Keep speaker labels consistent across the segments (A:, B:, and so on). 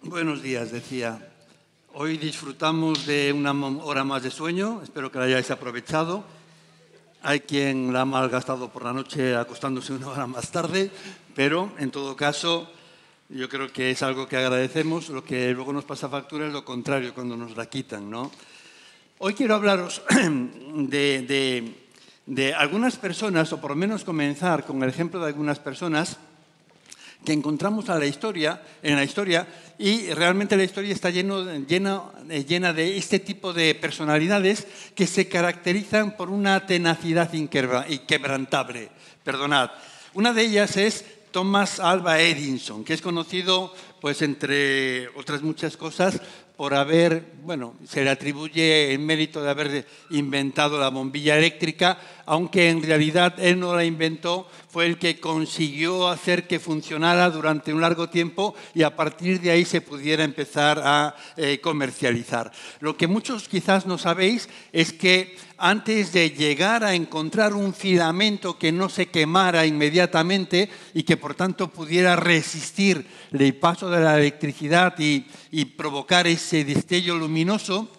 A: Buenos días, decía. Hoy disfrutamos de una hora más de sueño, espero que la hayáis aprovechado. Hay quien la ha malgastado por la noche acostándose una hora más tarde, pero en todo caso yo creo que es algo que agradecemos. Lo que luego nos pasa factura es lo contrario, cuando nos la quitan, ¿no? Hoy quiero hablaros de algunas personas, o por lo menos comenzar con el ejemplo de algunas personas que encontramos en la historia, y realmente la historia está llena de este tipo de personalidades que se caracterizan por una tenacidad inquebrantable. Perdonad. Una de ellas es Thomas Alva Edison, que es conocido, pues entre otras muchas cosas, por se le atribuye el mérito de haber inventado la bombilla eléctrica, aunque en realidad él no la inventó, fue el que consiguió hacer que funcionara durante un largo tiempo y a partir de ahí se pudiera empezar a comercializar. Lo que muchos quizás no sabéis es que antes de llegar a encontrar un filamento que no se quemara inmediatamente y que por tanto pudiera resistir el paso de la electricidad y provocar ese destello luminoso,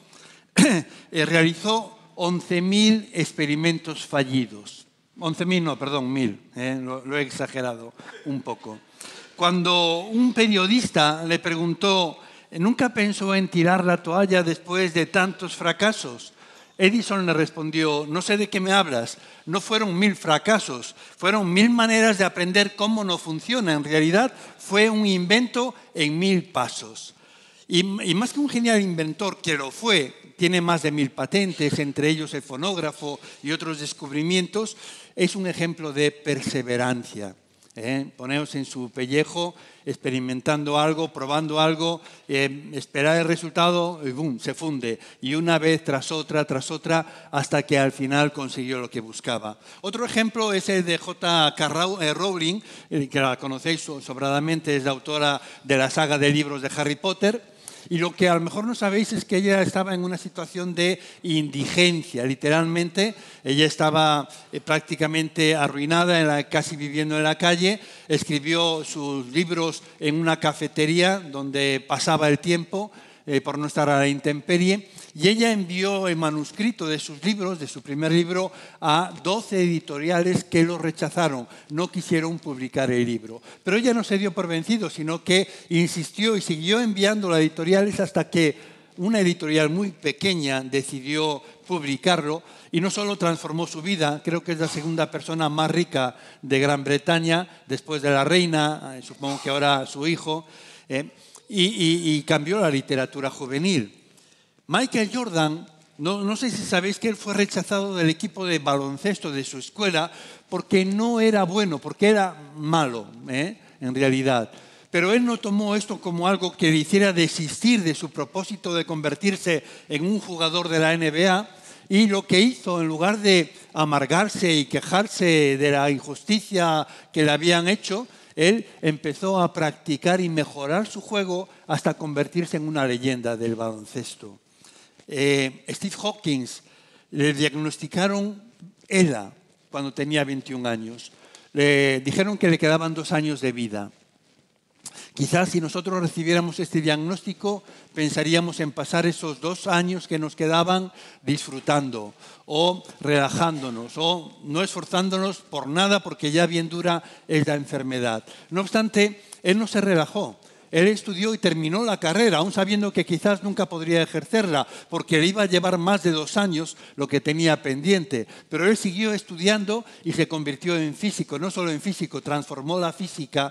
A: realizó 11.000 experimentos fallidos. 11.000 no, perdón, 1.000, lo he exagerado un poco. Cuando un periodista le preguntó, ¿nunca pensó en tirar la toalla después de tantos fracasos? Edison le respondió, no sé de qué me hablas, no fueron 1.000 fracasos, fueron 1.000 maneras de aprender cómo no funciona. En realidad fue un invento en 1.000 pasos. Y más que un genial inventor, que lo fue, tiene más de 1.000 patentes, entre ellos el fonógrafo y otros descubrimientos, es un ejemplo de perseverancia. Poneos en su pellejo, experimentando algo, probando algo, esperar el resultado y ¡bum!, se funde. Y una vez tras otra, hasta que al final consiguió lo que buscaba. Otro ejemplo es el de J.K. Rowling, que la conocéis sobradamente, es la autora de la saga de libros de Harry Potter. Y lo que a lo mejor no sabéis es que ella estaba en una situación de indigencia, literalmente. Ella estaba prácticamente arruinada, casi viviendo en la calle. Escribió sus libros en una cafetería donde pasaba el tiempo por no estar a la intemperie. Y ella envió el manuscrito de sus libros, de su primer libro, a 12 editoriales que lo rechazaron. No quisieron publicar el libro. Pero ella no se dio por vencido, sino que insistió y siguió enviando a editoriales hasta que una editorial muy pequeña decidió publicarlo y no solo transformó su vida, creo que es la segunda persona más rica de Gran Bretaña, después de la reina, supongo que ahora su hijo, y cambió la literatura juvenil. Michael Jordan, no sé si sabéis que él fue rechazado del equipo de baloncesto de su escuela porque no era bueno, porque era malo, en realidad. Pero él no tomó esto como algo que le hiciera desistir de su propósito de convertirse en un jugador de la NBA, y lo que hizo, en lugar de amargarse y quejarse de la injusticia que le habían hecho, él empezó a practicar y mejorar su juego hasta convertirse en una leyenda del baloncesto. Steve Hawkins le diagnosticaron ELA cuando tenía 21 años. Le dijeron que le quedaban 2 años de vida. Quizás si nosotros recibiéramos este diagnóstico, pensaríamos en pasar esos 2 años que nos quedaban disfrutando o relajándonos o no esforzándonos por nada porque ya bien dura es la enfermedad. No obstante, él no se relajó. Él estudió y terminó la carrera, aún sabiendo que quizás nunca podría ejercerla, porque le iba a llevar más de 2 años lo que tenía pendiente. Pero él siguió estudiando y se convirtió en físico. No solo en físico, transformó la física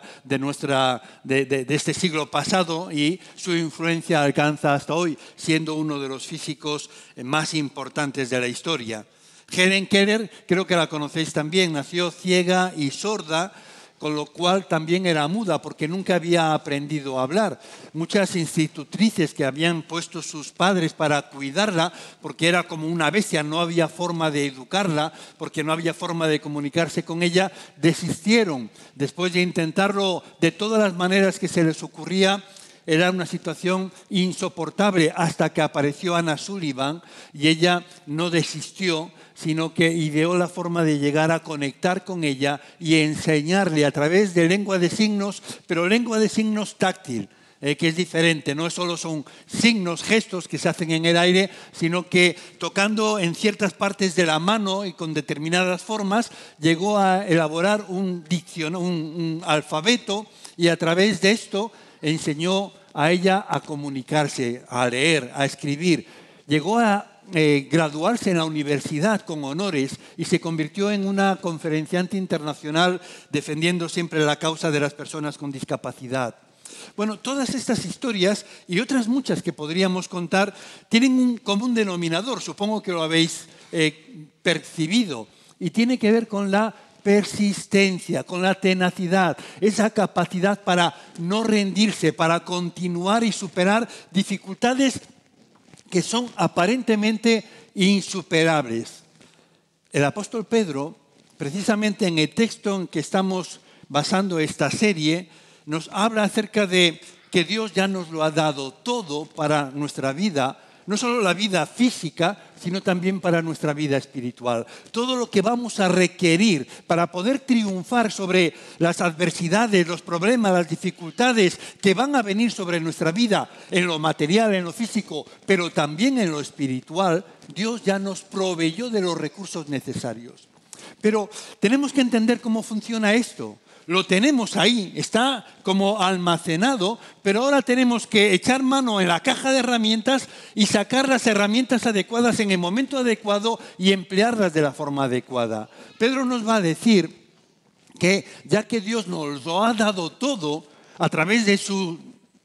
A: de este siglo pasado y su influencia alcanza hasta hoy, siendo uno de los físicos más importantes de la historia. Helen Keller, creo que la conocéis también, nació ciega y sorda, con lo cual también era muda porque nunca había aprendido a hablar. Muchas institutrices que habían puesto sus padres para cuidarla, porque era como una bestia, no había forma de educarla, porque no había forma de comunicarse con ella, desistieron. Después de intentarlo de todas las maneras que se les ocurría, era una situación insoportable hasta que apareció Anna Sullivan y ella no desistió, sino que ideó la forma de llegar a conectar con ella y enseñarle a través de lengua de signos, pero lengua de signos táctil. que es diferente. No solo son signos, gestos que se hacen en el aire, sino que tocando en ciertas partes de la mano y con determinadas formas, llegó a elaborar un alfabeto, y a través de esto enseñó a ella a comunicarse, a leer, a escribir. Llegó a graduarse en la universidad con honores y se convirtió en una conferenciante internacional defendiendo siempre la causa de las personas con discapacidad. Bueno, todas estas historias y otras muchas que podríamos contar tienen un común denominador, supongo que lo habéis percibido, y tiene que ver con la persistencia, con la tenacidad, esa capacidad para no rendirse, para continuar y superar dificultades que son aparentemente insuperables. El apóstol Pedro, precisamente en el texto en que estamos basando esta serie, nos habla acerca de que Dios ya nos lo ha dado todo para nuestra vida, no solo la vida física, sino también para nuestra vida espiritual. Todo lo que vamos a requerir para poder triunfar sobre las adversidades, los problemas, las dificultades que van a venir sobre nuestra vida, en lo material, en lo físico, pero también en lo espiritual, Dios ya nos proveyó de los recursos necesarios. Pero tenemos que entender cómo funciona esto. Lo tenemos ahí, está como almacenado, pero ahora tenemos que echar mano en la caja de herramientas y sacar las herramientas adecuadas en el momento adecuado y emplearlas de la forma adecuada. Pedro nos va a decir que ya que Dios nos lo ha dado todo a través de su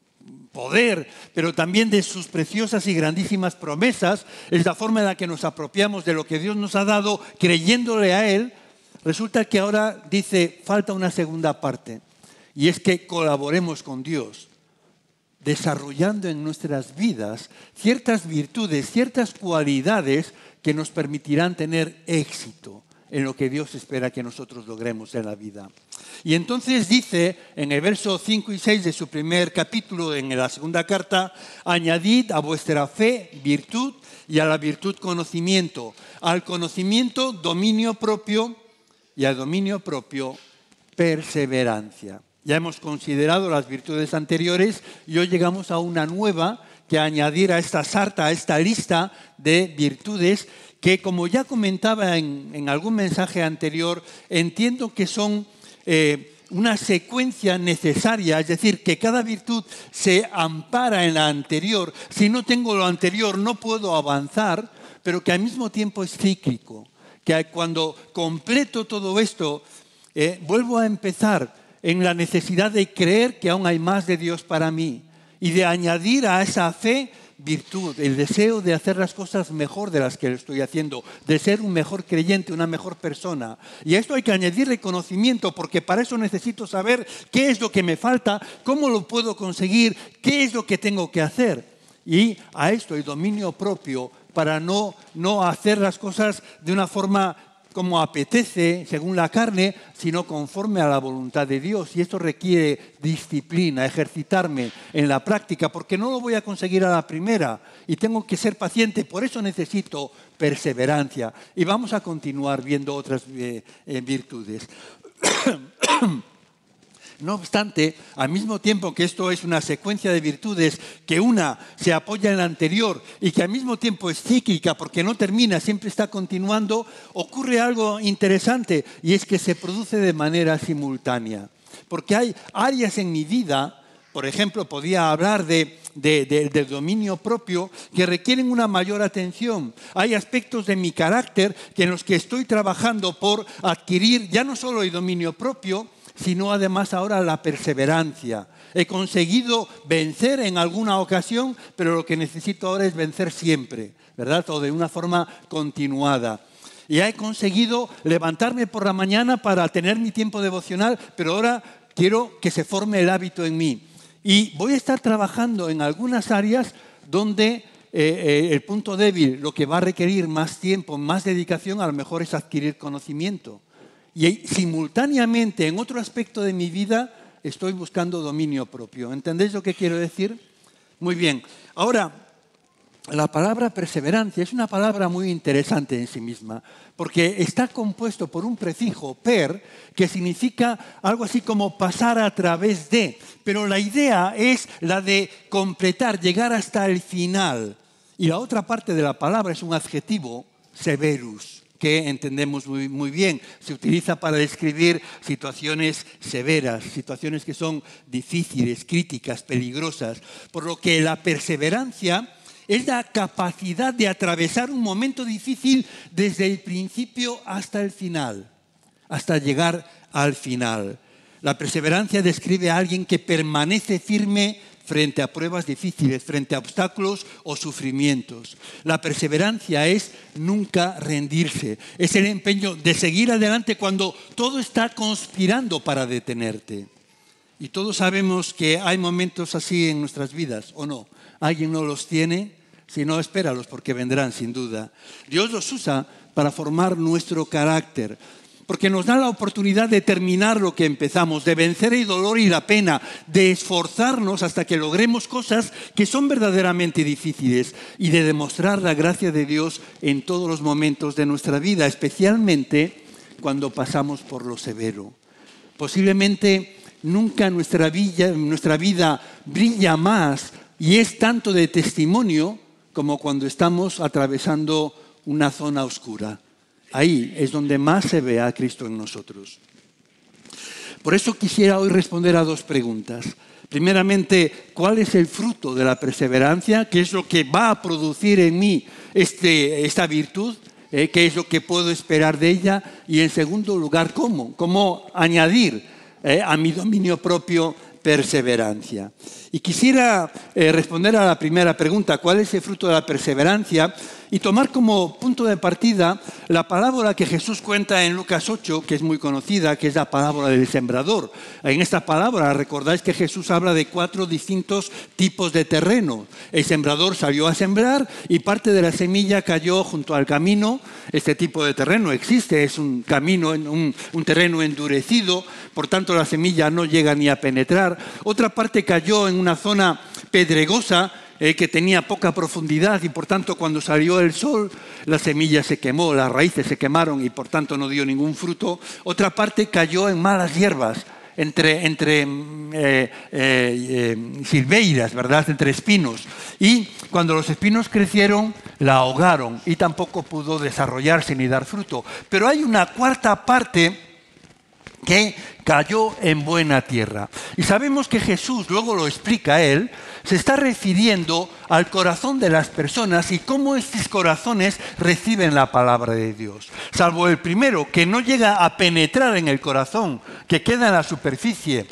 A: poder, pero también de sus preciosas y grandísimas promesas, es la forma en la que nos apropiamos de lo que Dios nos ha dado creyéndole a Él. Resulta que ahora dice, falta una segunda parte, y es que colaboremos con Dios, desarrollando en nuestras vidas ciertas virtudes, ciertas cualidades que nos permitirán tener éxito en lo que Dios espera que nosotros logremos en la vida. Y entonces dice en el verso 5 y 6 de su primer capítulo, en la segunda carta, añadid a vuestra fe virtud y a la virtud conocimiento, al conocimiento dominio propio, y al dominio propio, perseverancia. Ya hemos considerado las virtudes anteriores y hoy llegamos a una nueva que añadir a esta sarta, a esta lista de virtudes que, como ya comentaba en algún mensaje anterior, entiendo que son una secuencia necesaria, es decir, que cada virtud se ampara en la anterior. Si no tengo lo anterior no puedo avanzar, pero que al mismo tiempo es cíclico. Que cuando completo todo esto, vuelvo a empezar en la necesidad de creer que aún hay más de Dios para mí y de añadir a esa fe virtud, el deseo de hacer las cosas mejor de las que lo estoy haciendo, de ser un mejor creyente, una mejor persona. Y a esto hay que añadirle conocimiento, porque para eso necesito saber qué es lo que me falta, cómo lo puedo conseguir, qué es lo que tengo que hacer. Y a esto el dominio propio, para no hacer las cosas de una forma como apetece, según la carne, sino conforme a la voluntad de Dios. Y esto requiere disciplina, ejercitarme en la práctica, porque no lo voy a conseguir a la primera y tengo que ser paciente. Por eso necesito perseverancia. Y vamos a continuar viendo otras virtudes. No obstante, al mismo tiempo que esto es una secuencia de virtudes, que una se apoya en la anterior y que al mismo tiempo es cíclica porque no termina, siempre está continuando, ocurre algo interesante y es que se produce de manera simultánea. Porque hay áreas en mi vida, por ejemplo, podía hablar del dominio propio, que requieren una mayor atención. Hay aspectos de mi carácter en los que estoy trabajando por adquirir ya no solo el dominio propio, sino además ahora la perseverancia. He conseguido vencer en alguna ocasión, pero lo que necesito ahora es vencer siempre, ¿verdad? O de una forma continuada. Y he conseguido levantarme por la mañana para tener mi tiempo devocional, pero ahora quiero que se forme el hábito en mí. Y voy a estar trabajando en algunas áreas donde el punto débil, lo que va a requerir más tiempo, más dedicación, a lo mejor es adquirir conocimiento. Y simultáneamente, en otro aspecto de mi vida, estoy buscando dominio propio. ¿Entendéis lo que quiero decir? Muy bien. Ahora, la palabra perseverancia es una palabra muy interesante en sí misma, porque está compuesto por un prefijo, per, que significa algo así como pasar a través de. pero la idea es la de completar, llegar hasta el final. Y la otra parte de la palabra es un adjetivo, severus, que entendemos muy bien. Se utiliza para describir situaciones severas, situaciones que son difíciles, críticas, peligrosas. Por lo que la perseverancia es la capacidad de atravesar un momento difícil desde el principio hasta el final, hasta llegar al final. La perseverancia describe a alguien que permanece firme frente a pruebas difíciles, frente a obstáculos o sufrimientos. La perseverancia es nunca rendirse, es el empeño de seguir adelante cuando todo está conspirando para detenerte. Y todos sabemos que hay momentos así en nuestras vidas, ¿o no? ¿Alguien no los tiene? Si no, espéralos porque vendrán sin duda. Dios los usa para formar nuestro carácter, porque nos da la oportunidad de terminar lo que empezamos, de vencer el dolor y la pena, de esforzarnos hasta que logremos cosas que son verdaderamente difíciles y de demostrar la gracia de Dios en todos los momentos de nuestra vida, especialmente cuando pasamos por lo severo. Posiblemente nunca nuestra vida brilla más y es tanto de testimonio como cuando estamos atravesando una zona oscura. Ahí es donde más se ve a Cristo en nosotros. Por eso quisiera hoy responder a dos preguntas. Primeramente, ¿cuál es el fruto de la perseverancia? ¿Qué es lo que va a producir en mí esta virtud? ¿Qué es lo que puedo esperar de ella? Y en segundo lugar, ¿cómo añadir a mi dominio propio perseverancia? Y quisiera responder a la primera pregunta, ¿cuál es el fruto de la perseverancia? Y tomar como punto de partida la parábola que Jesús cuenta en Lucas 8, que es muy conocida, que es la parábola del sembrador. En esta parábola recordáis que Jesús habla de 4 distintos tipos de terreno. El sembrador salió a sembrar y parte de la semilla cayó junto al camino. Este tipo de terreno existe, es un camino, un terreno endurecido, por tanto la semilla no llega ni a penetrar. Otra parte cayó en una zona pedregosa, que tenía poca profundidad y por tanto cuando salió el sol la semilla se quemó, las raíces se quemaron y por tanto no dio ningún fruto. Otra parte cayó en malas hierbas, entre silveiras, ¿verdad? Entre espinos. Y cuando los espinos crecieron, la ahogaron y tampoco pudo desarrollarse ni dar fruto. Pero hay una cuarta parte que cayó en buena tierra. Y sabemos que Jesús, luego lo explica él, se está refiriendo al corazón de las personas y cómo estos corazones reciben la palabra de Dios. Salvo el primero, que no llega a penetrar en el corazón, que queda en la superficie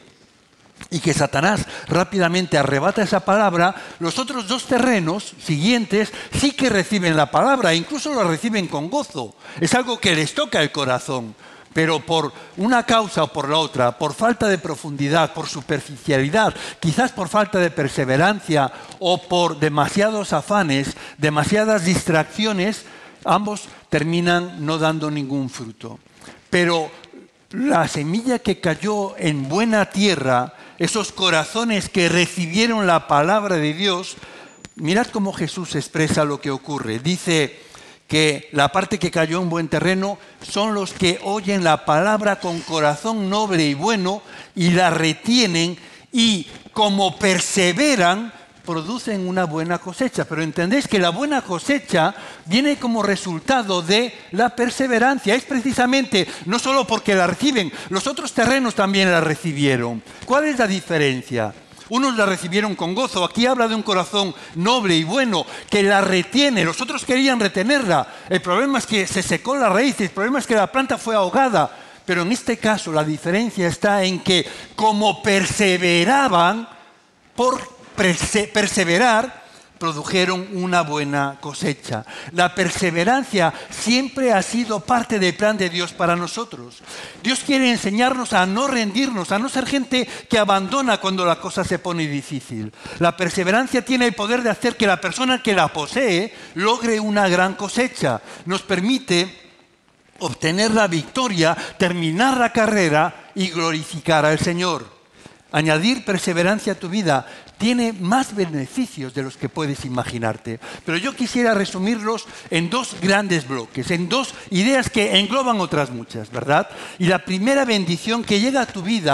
A: y que Satanás rápidamente arrebata esa palabra, los otros dos terrenos siguientes sí que reciben la palabra, incluso la reciben con gozo. Es algo que les toca el corazón. Pero por una causa o por la otra, por falta de profundidad, por superficialidad, quizás por falta de perseverancia o por demasiados afanes, demasiadas distracciones, ambos terminan no dando ningún fruto. Pero la semilla que cayó en buena tierra, esos corazones que recibieron la palabra de Dios, mirad cómo Jesús expresa lo que ocurre. Dice que la parte que cayó en buen terreno son los que oyen la palabra con corazón noble y bueno y la retienen y como perseveran producen una buena cosecha. Pero entendéis que la buena cosecha viene como resultado de la perseverancia. Es precisamente no solo porque la reciben, los otros terrenos también la recibieron. ¿Cuál es la diferencia? Unos la recibieron con gozo. Aquí habla de un corazón noble y bueno que la retiene. Los otros querían retenerla. El problema es que se secó la raíz. El problema es que la planta fue ahogada. Pero en este caso la diferencia está en que como perseveraban, por perseverar, produjeron una buena cosecha. La perseverancia siempre ha sido parte del plan de Dios para nosotros. Dios quiere enseñarnos a no rendirnos, a no ser gente que abandona cuando la cosa se pone difícil. La perseverancia tiene el poder de hacer que la persona que la posee logre una gran cosecha. Nos permite obtener la victoria, terminar la carrera y glorificar al Señor. Añadir perseverancia a tu vida tiene más beneficios de los que puedes imaginarte. Pero yo quisiera resumirlos en dos grandes bloques, en dos ideas que engloban otras muchas, ¿verdad? Y la primera bendición que llega a tu vida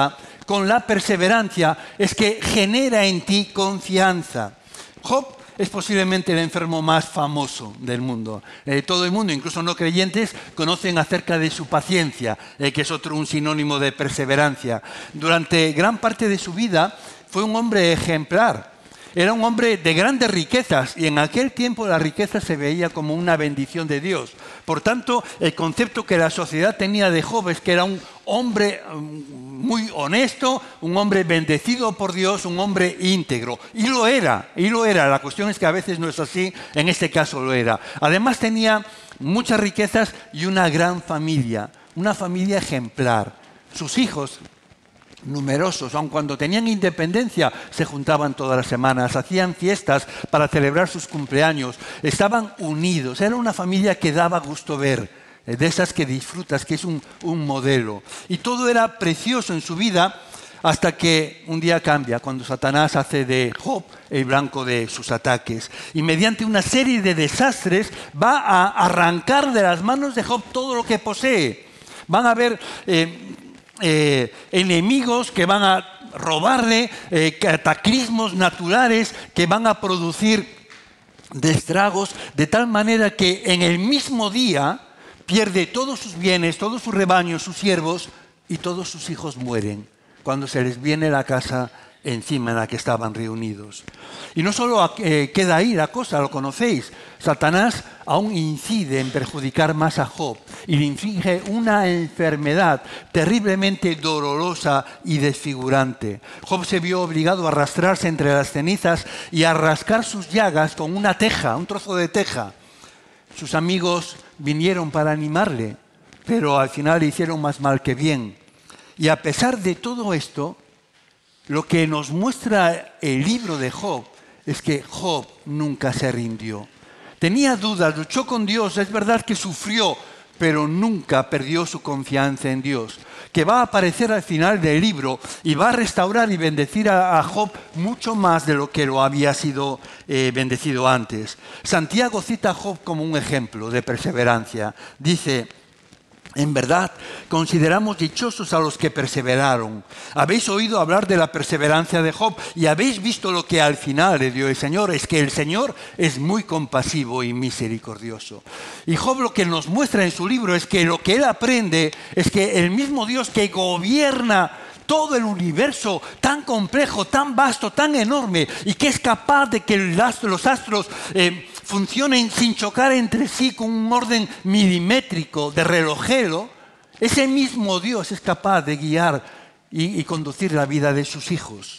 A: con la perseverancia es que genera en ti confianza. Job es posiblemente el enfermo más famoso del mundo. Todo el mundo, incluso no creyentes, conocen acerca de su paciencia, que es un sinónimo de perseverancia. Durante gran parte de su vida fue un hombre ejemplar. Era un hombre de grandes riquezas y en aquel tiempo la riqueza se veía como una bendición de Dios. Por tanto, el concepto que la sociedad tenía de Job es que era un hombre muy honesto, un hombre bendecido por Dios, un hombre íntegro. Y lo era. La cuestión es que a veces no es así, en este caso lo era. Además tenía muchas riquezas y una gran familia, una familia ejemplar. Sus hijos, numerosos, aun cuando tenían independencia, se juntaban todas las semanas, hacían fiestas para celebrar sus cumpleaños, estaban unidos, era una familia que daba gusto ver, de esas que disfrutas, que es un modelo. Y todo era precioso en su vida hasta que un día cambia, cuando Satanás hace de Job el blanco de sus ataques. Y mediante una serie de desastres va a arrancar de las manos de Job todo lo que posee. Van a haber enemigos que van a robarle, cataclismos naturales que van a producir estragos, de tal manera que en el mismo día pierde todos sus bienes, todos sus rebaños, sus siervos, y todos sus hijos mueren cuando se les viene la casa encima en la que estaban reunidos. Y no solo queda ahí la cosa, lo conocéis. Satanás aún incide en perjudicar más a Job y le inflige una enfermedad terriblemente dolorosa y desfigurante. Job se vio obligado a arrastrarse entre las cenizas y a rascar sus llagas con una teja, un trozo de teja. Sus amigos vinieron para animarle, pero al final le hicieron más mal que bien. Y a pesar de todo esto, lo que nos muestra el libro de Job es que Job nunca se rindió. Tenía dudas, luchó con Dios, es verdad que sufrió, pero nunca perdió su confianza en Dios, que va a aparecer al final del libro y va a restaurar y bendecir a Job mucho más de lo que lo había sido bendecido antes. Santiago cita a Job como un ejemplo de perseverancia. Dice: en verdad, consideramos dichosos a los que perseveraron. Habéis oído hablar de la perseverancia de Job y habéis visto lo que al final le dio el Señor. Es que el Señor es muy compasivo y misericordioso. Y Job lo que nos muestra en su libro es que lo que él aprende es que el mismo Dios que gobierna todo el universo tan complejo, tan vasto, tan enorme, y que es capaz de que los astros funcionen sin chocar entre sí con un orden milimétrico de relojero, ese mismo Dios es capaz de guiar y conducir la vida de sus hijos.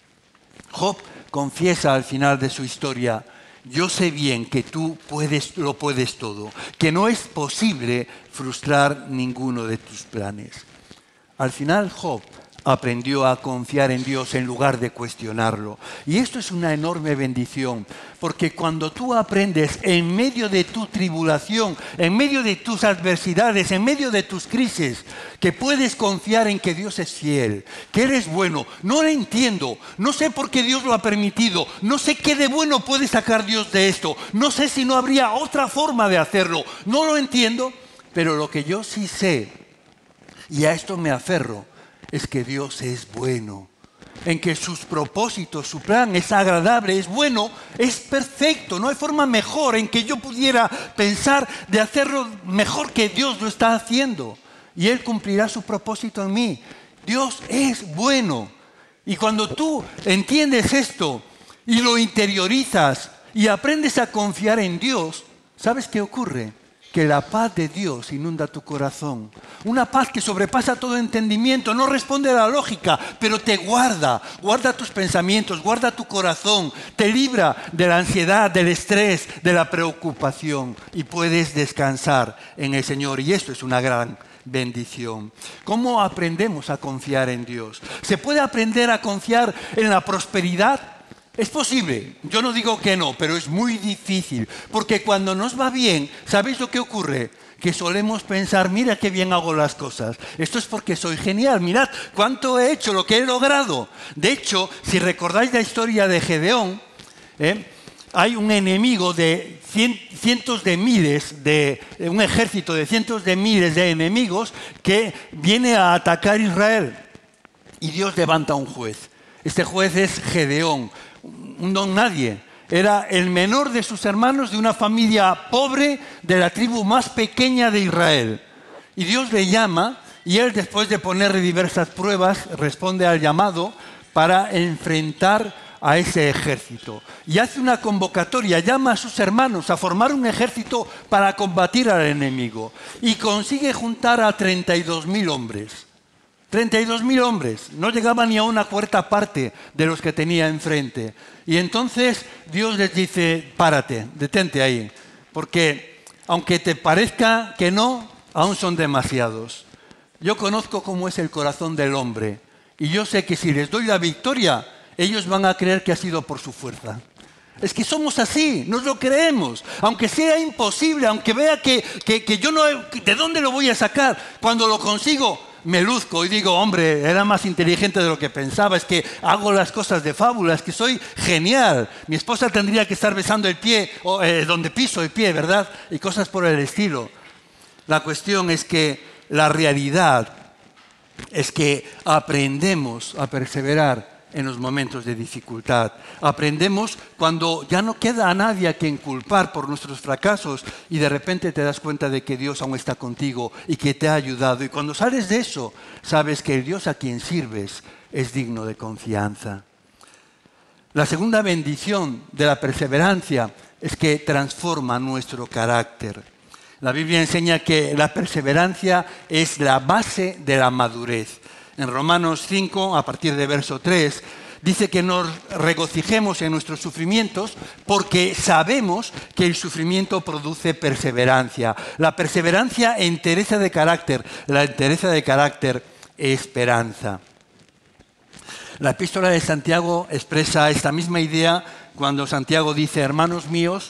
A: Job confiesa al final de su historia: yo sé bien que tú lo puedes todo, que no es posible frustrar ninguno de tus planes. Al final Job aprendió a confiar en Dios en lugar de cuestionarlo. Y esto es una enorme bendición, porque cuando tú aprendes en medio de tu tribulación, en medio de tus adversidades, en medio de tus crisis, que puedes confiar en que Dios es fiel, que Él es bueno. No lo entiendo, no sé por qué Dios lo ha permitido, no sé qué de bueno puede sacar Dios de esto, no sé si no habría otra forma de hacerlo, no lo entiendo, pero lo que yo sí sé, y a esto me aferro, es que Dios es bueno, en que sus propósitos, su plan es agradable, es bueno, es perfecto. No hay forma mejor en que yo pudiera pensar de hacerlo mejor que Dios lo está haciendo. Y Él cumplirá su propósito en mí. Dios es bueno. Y cuando tú entiendes esto y lo interiorizas y aprendes a confiar en Dios, ¿sabes qué ocurre? Que la paz de Dios inunda tu corazón. Una paz que sobrepasa todo entendimiento, no responde a la lógica, pero te guarda tus pensamientos, guarda tu corazón, te libra de la ansiedad, del estrés, de la preocupación, y puedes descansar en el Señor. Y esto es una gran bendición. ¿Cómo aprendemos a confiar en Dios? ¿Se puede aprender a confiar en la prosperidad? Es posible, yo no digo que no, pero es muy difícil, porque cuando nos va bien, ¿sabéis lo que ocurre? Que solemos pensar: mira qué bien hago las cosas, esto es porque soy genial, mirad cuánto he hecho, lo que he logrado. De hecho, si recordáis la historia de Gedeón, hay un enemigo de cientos de miles, un ejército de cientos de miles de enemigos que viene a atacar a Israel. y Dios levanta un juez. Este juez es Gedeón, un don nadie. Era el menor de sus hermanos de una familia pobre de la tribu más pequeña de Israel. Y Dios le llama y él, después de ponerle diversas pruebas, responde al llamado para enfrentar a ese ejército. Y hace una convocatoria, llama a sus hermanos a formar un ejército para combatir al enemigo. Y consigue juntar a 32.000 hombres. 32.000 hombres, no llegaba ni a una cuarta parte de los que tenía enfrente. Y entonces Dios les dice, párate, detente ahí, porque aunque te parezca que no, aún son demasiados. Yo conozco cómo es el corazón del hombre y yo sé que si les doy la victoria, ellos van a creer que ha sido por su fuerza. Es que somos así, nos lo creemos. Aunque sea imposible, aunque vea que yo no... ¿De dónde lo voy a sacar? Cuando lo consigo, me luzco y digo, hombre, era más inteligente de lo que pensaba, es que hago las cosas de fábula, es que soy genial. Mi esposa tendría que estar besando el pie, donde piso el pie, ¿verdad? Y cosas por el estilo. La cuestión es que la realidad es que aprendemos a perseverar en los momentos de dificultad. Aprendemos cuando ya no queda a nadie a quien culpar por nuestros fracasos y de repente te das cuenta de que Dios aún está contigo y que te ha ayudado. Y cuando sales de eso, sabes que el Dios a quien sirves es digno de confianza. La segunda bendición de la perseverancia es que transforma nuestro carácter. La Biblia enseña que la perseverancia es la base de la madurez. En Romanos 5, a partir de verso 3, dice que nos regocijemos en nuestros sufrimientos porque sabemos que el sufrimiento produce perseverancia. La perseverancia entereza de carácter, la entereza de carácter esperanza. La epístola de Santiago expresa esta misma idea cuando Santiago dice, hermanos míos,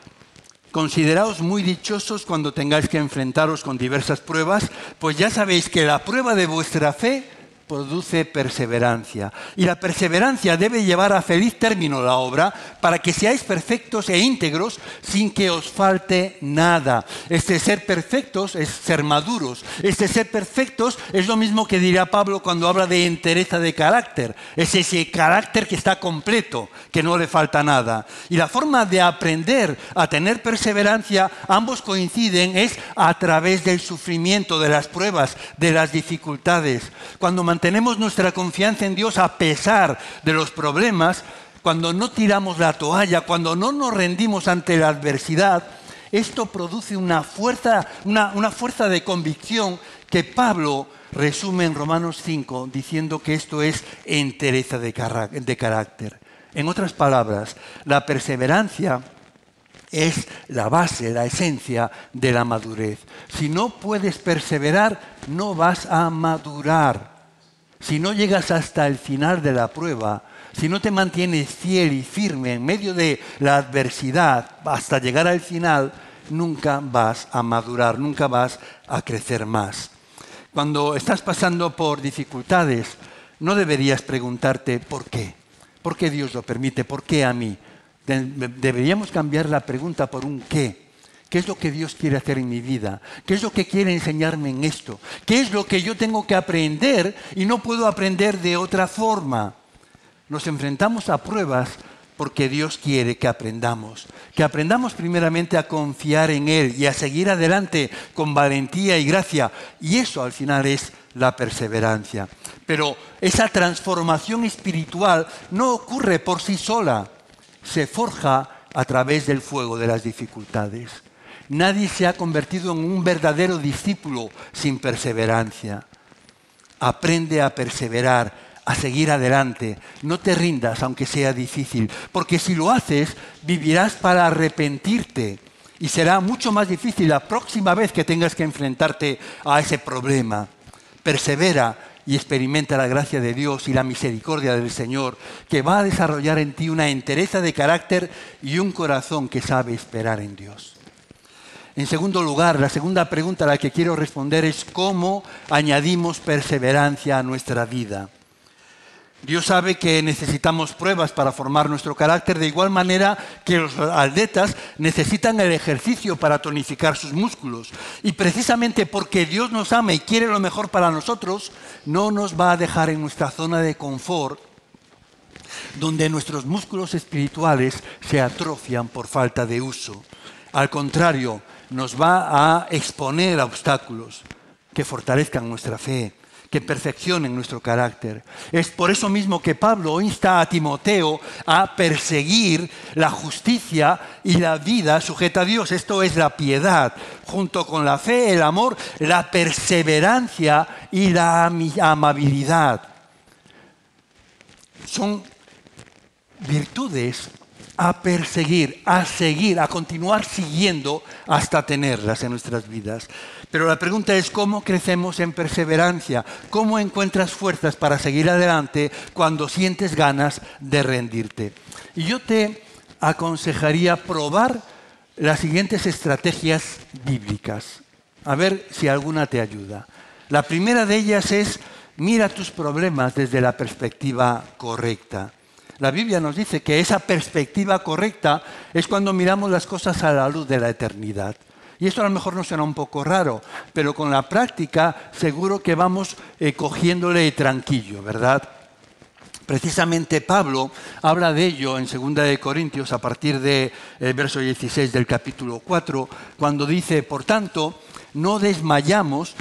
A: consideraos muy dichosos cuando tengáis que enfrentaros con diversas pruebas, pues ya sabéis que la prueba de vuestra fe produce perseverancia. Y la perseverancia debe llevar a feliz término la obra para que seáis perfectos e íntegros sin que os falte nada. Este ser perfectos es ser maduros. Este ser perfectos es lo mismo que dirá Pablo cuando habla de entereza de carácter. Es ese carácter que está completo, que no le falta nada. Y la forma de aprender a tener perseverancia, ambos coinciden, es a través del sufrimiento, de las pruebas, de las dificultades. Cuando mantenemos nuestra confianza en Dios a pesar de los problemas, cuando no tiramos la toalla, cuando no nos rendimos ante la adversidad, esto produce una fuerza de convicción que Pablo resume en Romanos 5 diciendo que esto es entereza de carácter. En otras palabras, la perseverancia es la base, la esencia de la madurez. Si no puedes perseverar, no vas a madurar. Si no llegas hasta el final de la prueba, si no te mantienes fiel y firme en medio de la adversidad hasta llegar al final, nunca vas a madurar, nunca vas a crecer más. Cuando estás pasando por dificultades, no deberías preguntarte ¿por qué? ¿Por qué Dios lo permite? ¿Por qué a mí? Deberíamos cambiar la pregunta por un ¿qué? ¿Qué es lo que Dios quiere hacer en mi vida? ¿Qué es lo que quiere enseñarme en esto? ¿Qué es lo que yo tengo que aprender y no puedo aprender de otra forma? Nos enfrentamos a pruebas porque Dios quiere que aprendamos primeramente a confiar en Él y a seguir adelante con valentía y gracia. Y eso al final es la perseverancia. Pero esa transformación espiritual no ocurre por sí sola, se forja a través del fuego de las dificultades. Nadie se ha convertido en un verdadero discípulo sin perseverancia. Aprende a perseverar, a seguir adelante. No te rindas, aunque sea difícil, porque si lo haces, vivirás para arrepentirte y será mucho más difícil la próxima vez que tengas que enfrentarte a ese problema. Persevera y experimenta la gracia de Dios y la misericordia del Señor, que va a desarrollar en ti una entereza de carácter y un corazón que sabe esperar en Dios. En segundo lugar, la segunda pregunta a la que quiero responder es ¿cómo añadimos perseverancia a nuestra vida? Dios sabe que necesitamos pruebas para formar nuestro carácter, de igual manera que los atletas necesitan el ejercicio para tonificar sus músculos. Y precisamente porque Dios nos ama y quiere lo mejor para nosotros, no nos va a dejar en nuestra zona de confort, donde nuestros músculos espirituales se atrofian por falta de uso. Al contrario, nos va a exponer a obstáculos que fortalezcan nuestra fe, que perfeccionen nuestro carácter. Es por eso mismo que Pablo insta a Timoteo a perseguir la justicia y la vida sujeta a Dios. Esto es la piedad, junto con la fe, el amor, la perseverancia y la amabilidad. Son virtudes a perseguir, a seguir, a continuar siguiendo hasta tenerlas en nuestras vidas. Pero la pregunta es, ¿cómo crecemos en perseverancia? ¿Cómo encuentras fuerzas para seguir adelante cuando sientes ganas de rendirte? Y yo te aconsejaría probar las siguientes estrategias bíblicas. A ver si alguna te ayuda. La primera de ellas es, mira tus problemas desde la perspectiva correcta. La Biblia nos dice que esa perspectiva correcta es cuando miramos las cosas a la luz de la eternidad. Y esto a lo mejor nos suena un poco raro, pero con la práctica seguro que vamos cogiéndole tranquillo, ¿verdad? Precisamente Pablo habla de ello en 2 de Corintios, a partir del verso 16 del capítulo 4, cuando dice, por tanto, no desmayamos,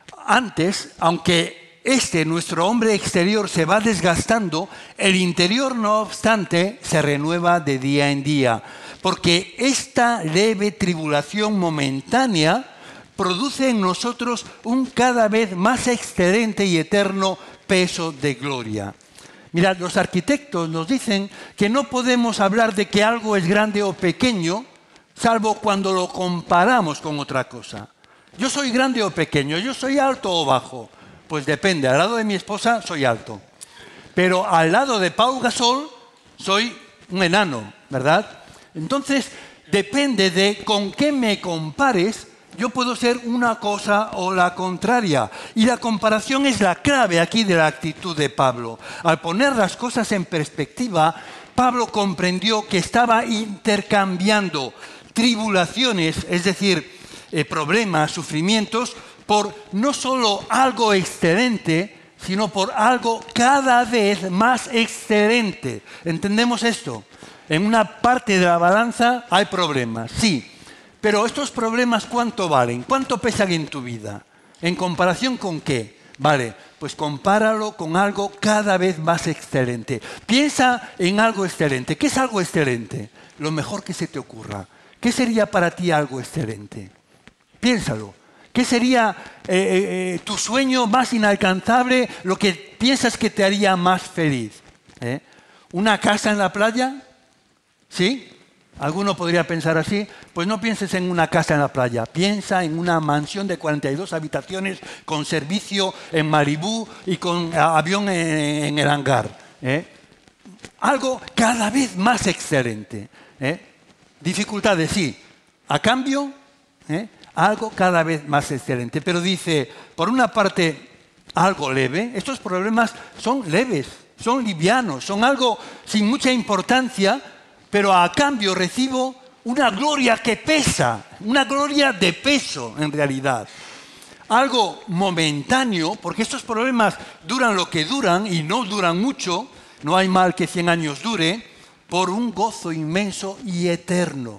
A: antes, aunque nuestro hombre exterior se va desgastando, el interior, no obstante, se renueva de día en día. Porque esta leve tribulación momentánea produce en nosotros un cada vez más excelente y eterno peso de gloria. Mirad, los arquitectos nos dicen que no podemos hablar de que algo es grande o pequeño, salvo cuando lo comparamos con otra cosa. Yo soy grande o pequeño, yo soy alto o bajo. Pues depende, al lado de mi esposa soy alto, pero al lado de Pau Gasol soy un enano, ¿verdad? Entonces, depende de con qué me compares, yo puedo ser una cosa o la contraria. Y la comparación es la clave aquí de la actitud de Pablo. Al poner las cosas en perspectiva, Pablo comprendió que estaba intercambiando tribulaciones, es decir, problemas, sufrimientos, por no solo algo excelente, sino por algo cada vez más excelente. ¿Entendemos esto? En una parte de la balanza hay problemas, sí. Pero estos problemas, ¿cuánto valen? ¿Cuánto pesan en tu vida? ¿En comparación con qué? Vale, pues compáralo con algo cada vez más excelente. Piensa en algo excelente. ¿Qué es algo excelente? Lo mejor que se te ocurra. ¿Qué sería para ti algo excelente? Piénsalo. ¿Qué sería tu sueño más inalcanzable, lo que piensas que te haría más feliz? ¿Una casa en la playa? ¿Sí? ¿Alguno podría pensar así? Pues no pienses en una casa en la playa. Piensa en una mansión de 42 habitaciones con servicio en Malibú y con avión en el hangar. Algo cada vez más excelente. Dificultades, sí. A cambio, algo cada vez más excelente. Pero dice, por una parte, algo leve. Estos problemas son leves, son livianos, son algo sin mucha importancia, pero a cambio recibo una gloria que pesa, una gloria de peso en realidad. Algo momentáneo, porque estos problemas duran lo que duran y no duran mucho, no hay mal que 100 años dure, por un gozo inmenso y eterno.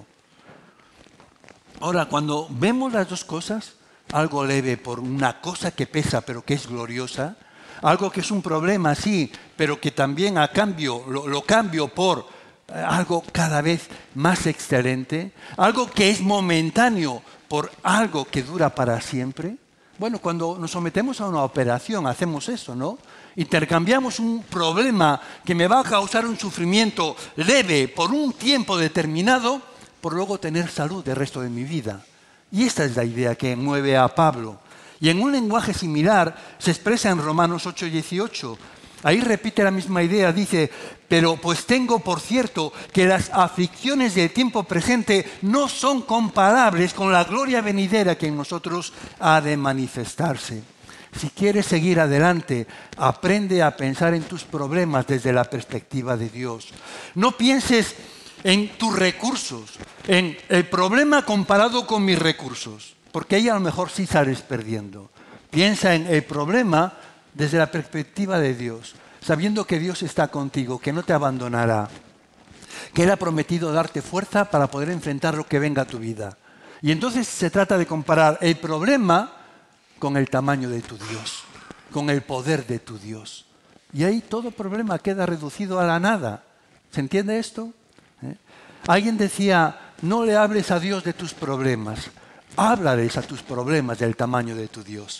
A: Ahora, cuando vemos las dos cosas, algo leve por una cosa que pesa pero que es gloriosa, algo que es un problema, sí, pero que también a cambio lo cambio por algo cada vez más excelente, algo que es momentáneo por algo que dura para siempre. Bueno, cuando nos sometemos a una operación hacemos eso, ¿no? Intercambiamos un problema que me va a causar un sufrimiento leve por un tiempo determinado, por luego tener salud el resto de mi vida. Y esta es la idea que mueve a Pablo. Y en un lenguaje similar se expresa en Romanos 8:18. Ahí repite la misma idea, dice, pero pues tengo por cierto que las aflicciones del tiempo presente no son comparables con la gloria venidera que en nosotros ha de manifestarse. Si quieres seguir adelante, aprende a pensar en tus problemas desde la perspectiva de Dios. No pienses en tus recursos, en el problema comparado con mis recursos, porque ahí a lo mejor sí sales perdiendo. Piensa en el problema desde la perspectiva de Dios, sabiendo que Dios está contigo, que no te abandonará, que Él ha prometido darte fuerza para poder enfrentar lo que venga a tu vida. Y entonces se trata de comparar el problema con el tamaño de tu Dios, con el poder de tu Dios. Y ahí todo problema queda reducido a la nada. ¿Se entiende esto? Alguien decía, no le hables a Dios de tus problemas, háblales a tus problemas del tamaño de tu Dios.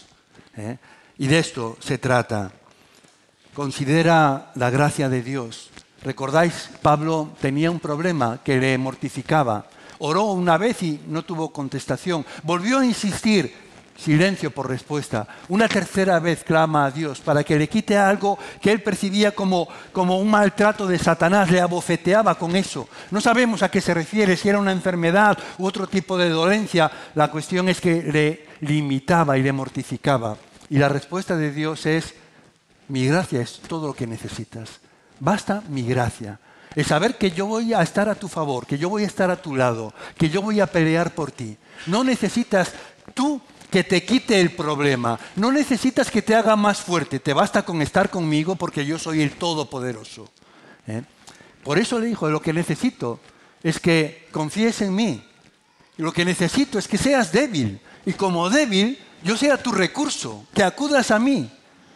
A: Y de esto se trata. Considera la gracia de Dios. ¿Recordáis? Pablo tenía un problema que le mortificaba. Oró una vez y no tuvo contestación. Volvió a insistir. Silencio por respuesta. Una tercera vez clama a Dios para que le quite algo que él percibía como un maltrato de Satanás. Le abofeteaba con eso. No sabemos a qué se refiere, si era una enfermedad u otro tipo de dolencia. La cuestión es que le limitaba y le mortificaba. Y la respuesta de Dios es, mi gracia es todo lo que necesitas. Basta mi gracia. El saber que yo voy a estar a tu favor, que yo voy a estar a tu lado, que yo voy a pelear por ti. No necesitas tú que te quite el problema. No necesitas que te haga más fuerte. Te basta con estar conmigo porque yo soy el Todopoderoso. Por eso le dijo, lo que necesito es que confíes en mí. Lo que necesito es que seas débil. Y como débil, yo sea tu recurso, que acudas a mí.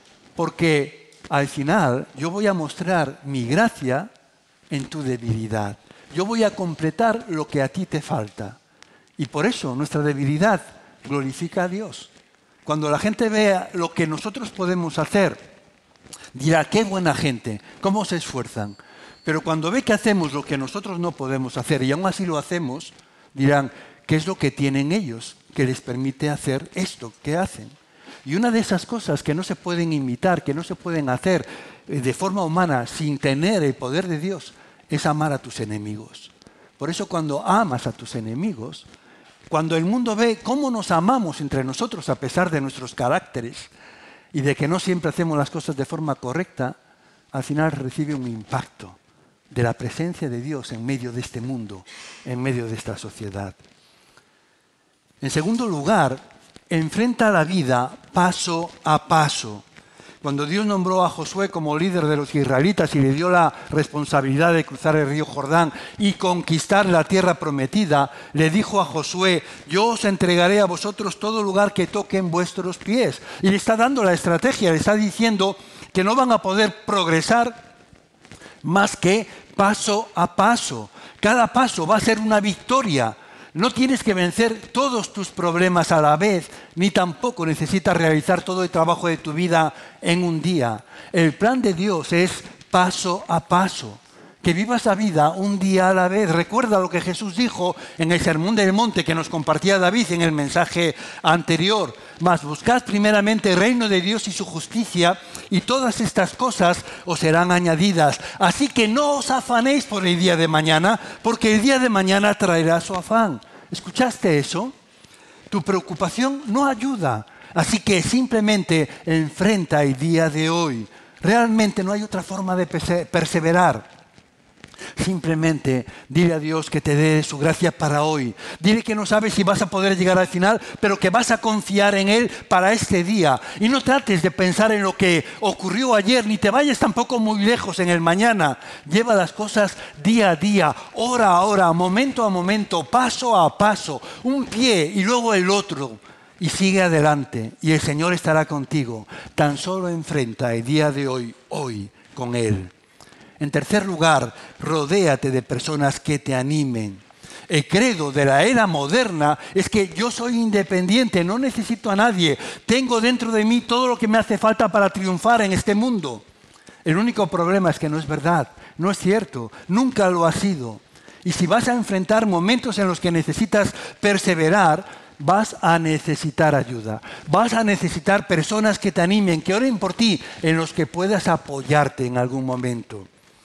A: Porque al final yo voy a mostrar mi gracia en tu debilidad. Yo voy a completar lo que a ti te falta. Y por eso nuestra debilidad glorifica a Dios. Cuando la gente vea lo que nosotros podemos hacer, dirá, qué buena gente, cómo se esfuerzan. Pero cuando ve que hacemos lo que nosotros no podemos hacer y aún así lo hacemos, dirán, ¿qué es lo que tienen ellos que les permite hacer esto que hacen? Y una de esas cosas que no se pueden imitar, que no se pueden hacer de forma humana sin tener el poder de Dios, es amar a tus enemigos. Por eso cuando amas a tus enemigos, cuando el mundo ve cómo nos amamos entre nosotros a pesar de nuestros caracteres y de que no siempre hacemos las cosas de forma correcta, al final recibe un impacto de la presencia de Dios en medio de este mundo, en medio de esta sociedad. En segundo lugar, enfrenta la vida paso a paso. Cuando Dios nombró a Josué como líder de los israelitas y le dio la responsabilidad de cruzar el río Jordán y conquistar la tierra prometida, le dijo a Josué, yo os entregaré a vosotros todo lugar que toquen vuestros pies. Y le está dando la estrategia, le está diciendo que no van a poder progresar más que paso a paso. Cada paso va a ser una victoria. No tienes que vencer todos tus problemas a la vez, ni tampoco necesitas realizar todo el trabajo de tu vida en un día. El plan de Dios es paso a paso. Que vivas la vida un día a la vez. Recuerda lo que Jesús dijo en el Sermón del Monte que nos compartía David en el mensaje anterior. Mas buscad primeramente el reino de Dios y su justicia, y todas estas cosas os serán añadidas. Así que no os afanéis por el día de mañana, porque el día de mañana traerá su afán. ¿Escuchaste eso? Tu preocupación no ayuda. Así que simplemente enfrenta el día de hoy. Realmente no hay otra forma de perseverar. Simplemente dile a Dios que te dé su gracia para hoy. Dile que no sabes si vas a poder llegar al final, pero que vas a confiar en Él para este día. Y no trates de pensar en lo que ocurrió ayer, ni te vayas tampoco muy lejos en el mañana. Lleva las cosas día a día, hora a hora, momento a momento, paso a paso, un pie y luego el otro. Y sigue adelante, y el Señor estará contigo. Tan solo enfrenta el día de hoy con Él. En tercer lugar, rodéate de personas que te animen. El credo de la era moderna es que yo soy independiente, no necesito a nadie. Tengo dentro de mí todo lo que me hace falta para triunfar en este mundo. El único problema es que no es verdad, no es cierto, nunca lo ha sido. Y si vas a enfrentar momentos en los que necesitas perseverar, vas a necesitar ayuda. Vas a necesitar personas que te animen, que oren por ti, en los que puedas apoyarte en algún momento.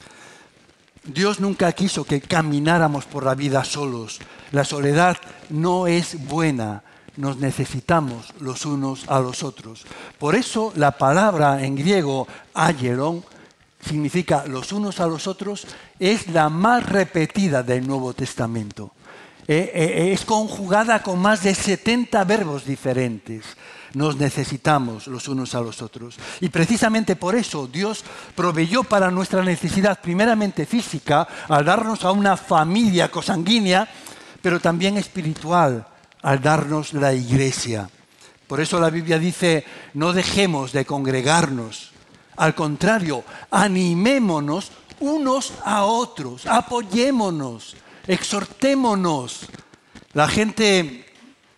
A: Dios nunca quiso que camináramos por la vida solos. La soledad no es buena. nos necesitamos los unos a los otros. Por eso la palabra en griego, ageron, significa los unos a los otros, es la más repetida del Nuevo Testamento. Es conjugada con más de 70 verbos diferentes. Nos necesitamos los unos a los otros. Y precisamente por eso Dios proveyó para nuestra necesidad, primeramente física, al darnos a una familia consanguínea, pero también espiritual, al darnos la iglesia. Por eso la Biblia dice, no dejemos de congregarnos. Al contrario, animémonos unos a otros, apoyémonos, exhortémonos. La gente,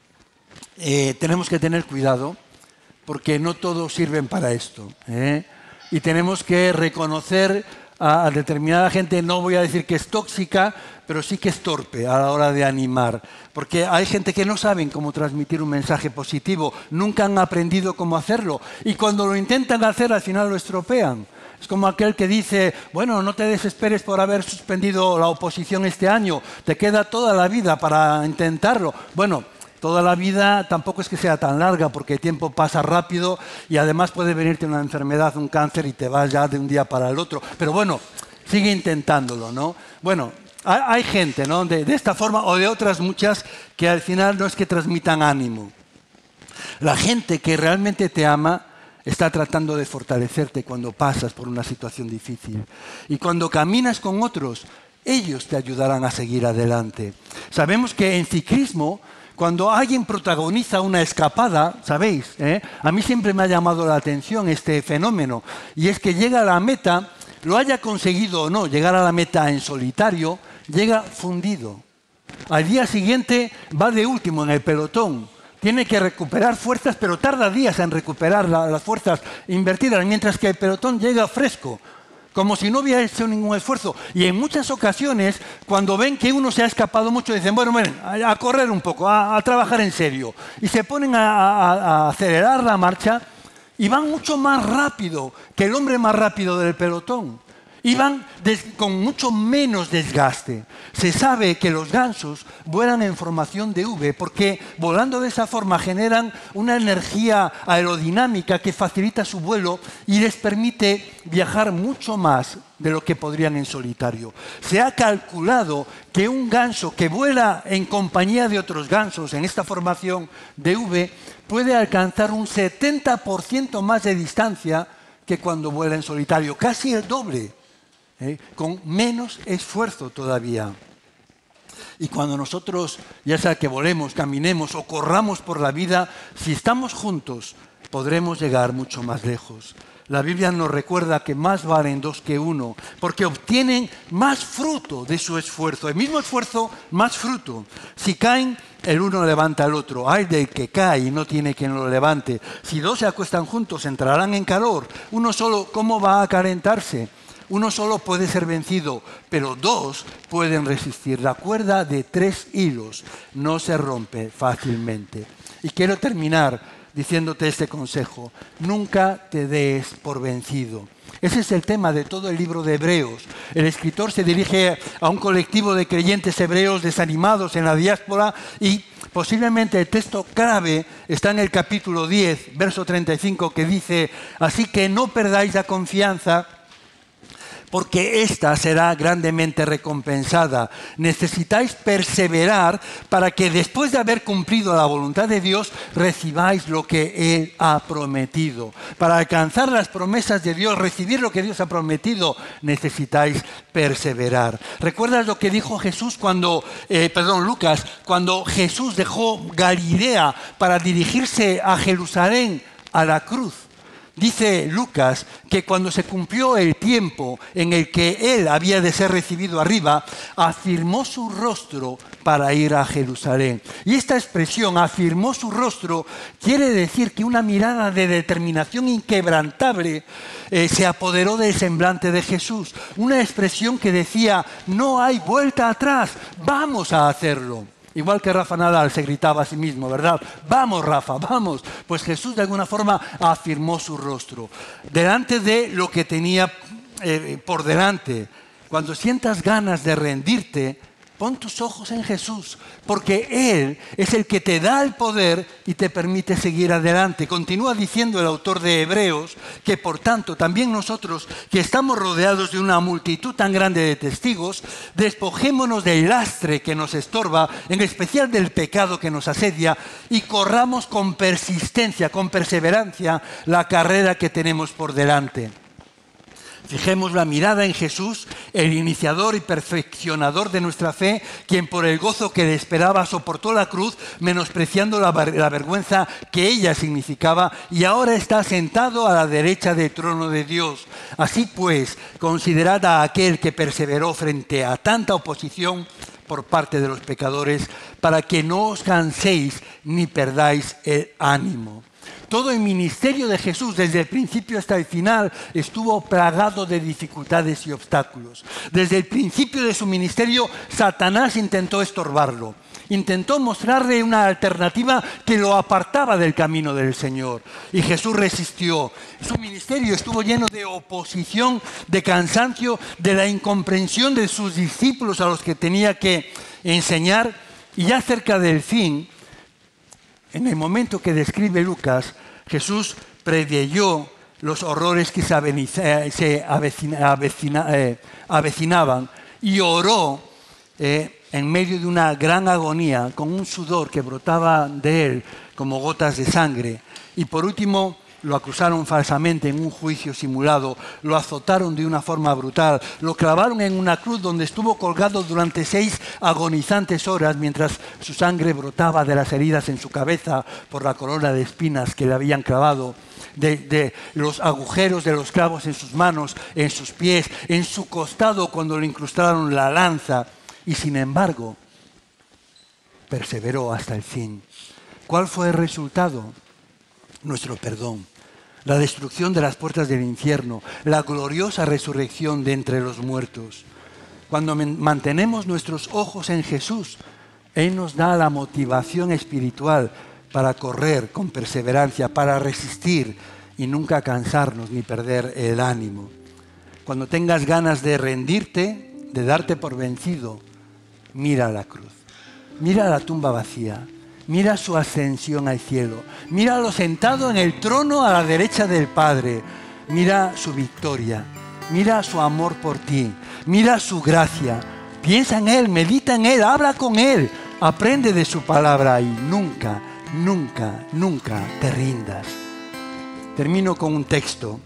A: tenemos que tener cuidado porque no todos sirven para esto. Y tenemos que reconocer a determinada gente, no voy a decir que es tóxica, pero sí que es torpe a la hora de animar. Porque hay gente que no saben cómo transmitir un mensaje positivo, nunca han aprendido cómo hacerlo. Y cuando lo intentan hacer, al final lo estropean. Es como aquel que dice, bueno, no te desesperes por haber suspendido la oposición este año, te queda toda la vida para intentarlo. Bueno, toda la vida tampoco es que sea tan larga porque el tiempo pasa rápido y además puede venirte una enfermedad, un cáncer y te vas ya de un día para el otro. Pero bueno, sigue intentándolo, ¿no? Bueno, hay gente, ¿no? De esta forma o de otras muchas que al final no es que transmitan ánimo. La gente que realmente te ama está tratando de fortalecerte cuando pasas por una situación difícil. Y cuando caminas con otros, ellos te ayudarán a seguir adelante. Sabemos que en ciclismo, cuando alguien protagoniza una escapada, ¿sabéis? A mí siempre me ha llamado la atención este fenómeno. Y es que llega a la meta, lo haya conseguido o no, llegar a la meta en solitario, llega fundido. Al día siguiente va de último en el pelotón. Tiene que recuperar fuerzas, pero tarda días en recuperar las fuerzas invertidas, mientras que el pelotón llega fresco, como si no hubiera hecho ningún esfuerzo. Y en muchas ocasiones, cuando ven que uno se ha escapado mucho, dicen, bueno, a correr un poco, a trabajar en serio. Y se ponen a acelerar la marcha y van mucho más rápido que el hombre más rápido del pelotón. Y van con mucho menos desgaste. Se sabe que los gansos vuelan en formación de V porque volando de esa forma generan una energía aerodinámica que facilita su vuelo y les permite viajar mucho más de lo que podrían en solitario. Se ha calculado que un ganso que vuela en compañía de otros gansos en esta formación de V puede alcanzar un 70% más de distancia que cuando vuela en solitario, casi el doble. Con menos esfuerzo todavía. Y cuando nosotros, ya sea que volemos, caminemos o corramos por la vida, si estamos juntos, podremos llegar mucho más lejos. La Biblia nos recuerda que más valen dos que uno, porque obtienen más fruto de su esfuerzo. El mismo esfuerzo, más fruto. Si caen, el uno levanta al otro. Ay del que cae y no tiene quien lo levante. Si dos se acuestan juntos, entrarán en calor. Uno solo, ¿cómo va a calentarse? Uno solo puede ser vencido, pero dos pueden resistir. La cuerda de 3 hilos no se rompe fácilmente. Y quiero terminar diciéndote este consejo. Nunca te des por vencido. Ese es el tema de todo el libro de Hebreos. El escritor se dirige a un colectivo de creyentes hebreos desanimados en la diáspora y posiblemente el texto clave está en el capítulo 10, verso 35, que dice, así que no perdáis la confianza, porque ésta será grandemente recompensada. Necesitáis perseverar para que después de haber cumplido la voluntad de Dios, recibáis lo que Él ha prometido. Para alcanzar las promesas de Dios, recibir lo que Dios ha prometido, necesitáis perseverar. ¿Recuerdas lo que dijo Jesús Lucas, cuando Jesús dejó Galilea para dirigirse a Jerusalén, a la cruz? Dice Lucas que cuando se cumplió el tiempo en el que él había de ser recibido arriba, afirmó su rostro para ir a Jerusalén. Y esta expresión, afirmó su rostro, quiere decir que una mirada de determinación inquebrantable se apoderó del semblante de Jesús. Una expresión que decía, no hay vuelta atrás, vamos a hacerlo. Igual que Rafa Nadal se gritaba a sí mismo, ¿verdad? Vamos, Rafa, vamos. Pues Jesús de alguna forma afirmó su rostro. Delante de lo que tenía por delante. Cuando sientas ganas de rendirte, Pon tus ojos en Jesús, porque Él es el que te da el poder y te permite seguir adelante. Continúa diciendo el autor de Hebreos que, por tanto, también nosotros, que estamos rodeados de una multitud tan grande de testigos, despojémonos del lastre que nos estorba, en especial del pecado que nos asedia, y corramos con persistencia, con perseverancia, la carrera que tenemos por delante. Fijemos la mirada en Jesús, el iniciador y perfeccionador de nuestra fe, quien por el gozo que le esperaba soportó la cruz, menospreciando la vergüenza que ella significaba, y ahora está sentado a la derecha del trono de Dios. Así pues, considerad a aquel que perseveró frente a tanta oposición por parte de los pecadores, para que no os canséis ni perdáis el ánimo. Todo el ministerio de Jesús, desde el principio hasta el final, estuvo plagado de dificultades y obstáculos. Desde el principio de su ministerio, Satanás intentó estorbarlo. Intentó mostrarle una alternativa que lo apartaba del camino del Señor. Y Jesús resistió. Su ministerio estuvo lleno de oposición, de cansancio, de la incomprensión de sus discípulos a los que tenía que enseñar. Y ya cerca del fin, en el momento que describe Lucas, Jesús preveyó los horrores que se avecinaban y oró en medio de una gran agonía, con un sudor que brotaba de él como gotas de sangre. Y por último, lo acusaron falsamente en un juicio simulado, lo azotaron de una forma brutal, lo clavaron en una cruz donde estuvo colgado durante 6 agonizantes horas mientras su sangre brotaba de las heridas en su cabeza por la corona de espinas que le habían clavado, de los agujeros de los clavos en sus manos, en sus pies, en su costado cuando le incrustaron la lanza. Y sin embargo, perseveró hasta el fin. ¿Cuál fue el resultado? Nuestro perdón, la destrucción de las puertas del infierno, la gloriosa resurrección de entre los muertos. Cuando mantenemos nuestros ojos en Jesús, Él nos da la motivación espiritual para correr con perseverancia, para resistir y nunca cansarnos ni perder el ánimo. Cuando tengas ganas de rendirte, de darte por vencido, mira la cruz, mira la tumba vacía. Mira su ascensión al cielo. Míralo sentado en el trono a la derecha del Padre. Mira su victoria. Mira su amor por ti. Mira su gracia. Piensa en Él, medita en Él, habla con Él. Aprende de su palabra y nunca, nunca, nunca te rindas. Termino con un texto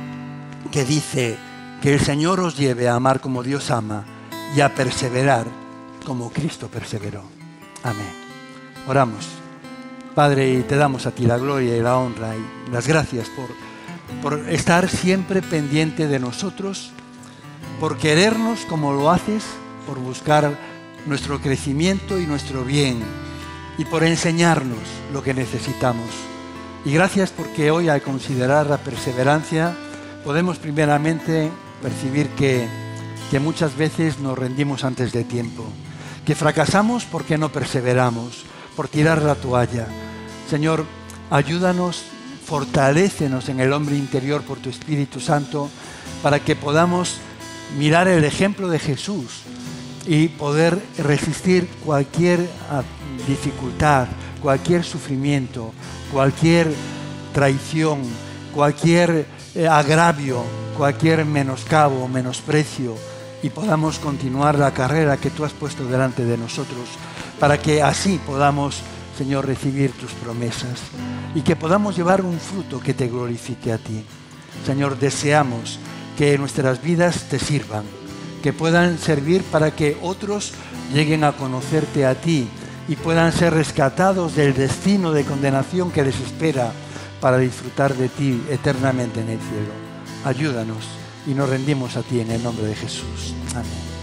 A: que dice que el Señor os lleve a amar como Dios ama y a perseverar como Cristo perseveró. Amén. Oramos. Padre, y te damos a ti la gloria y la honra y las gracias por estar siempre pendiente de nosotros, por querernos como lo haces, por buscar nuestro crecimiento y nuestro bien y por enseñarnos lo que necesitamos. Y gracias porque hoy, al considerar la perseverancia, podemos primeramente percibir que muchas veces nos rendimos antes de tiempo, que fracasamos porque no perseveramos, por tirar la toalla. Señor, ayúdanos, fortalécenos en el hombre interior por tu Espíritu Santo, para que podamos mirar el ejemplo de Jesús y poder resistir cualquier dificultad, cualquier sufrimiento, cualquier traición, cualquier agravio, cualquier menoscabo o menosprecio, y podamos continuar la carrera que tú has puesto delante de nosotros, para que así podamos, Señor, recibir tus promesas y que podamos llevar un fruto que te glorifique a ti. Señor, deseamos que nuestras vidas te sirvan, que puedan servir para que otros lleguen a conocerte a ti y puedan ser rescatados del destino de condenación que les espera para disfrutar de ti eternamente en el cielo. Ayúdanos y nos rendimos a ti en el nombre de Jesús. Amén.